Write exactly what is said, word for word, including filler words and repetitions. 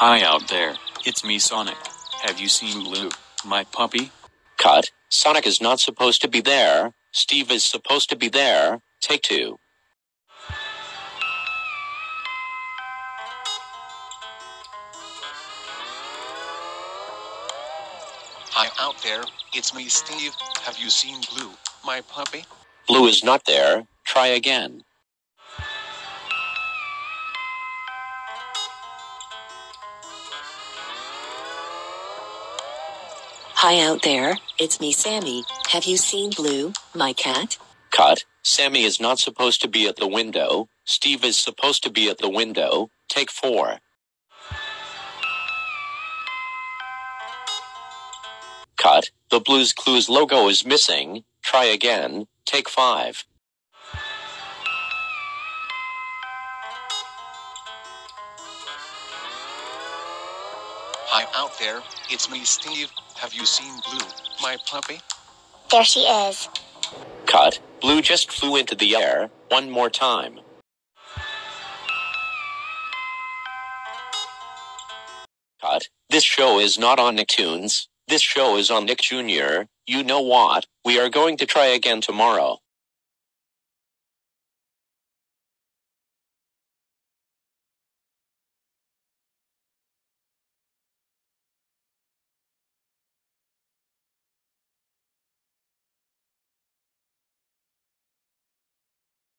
Hi out there, it's me Sonic. Have you seen Blue, my puppy? Cut. Sonic is not supposed to be there. Steve is supposed to be there. Take two. Hi out there, it's me Steve. Have you seen Blue, my puppy? Blue is not there. Try again. Hi out there, it's me Sammy. Have you seen Blue, my cat? Cut. Sammy is not supposed to be at the window. Steve is supposed to be at the window. Take four. Cut. The Blues Clues logo is missing. Try again. Take five. Hi out there, it's me Steve. Have you seen Blue, my puppy? There she is. Cut. Blue just flew into the air. One more time. Cut. This show is not on Nicktoons. This show is on Nick Junior You know what? We are going to try again tomorrow.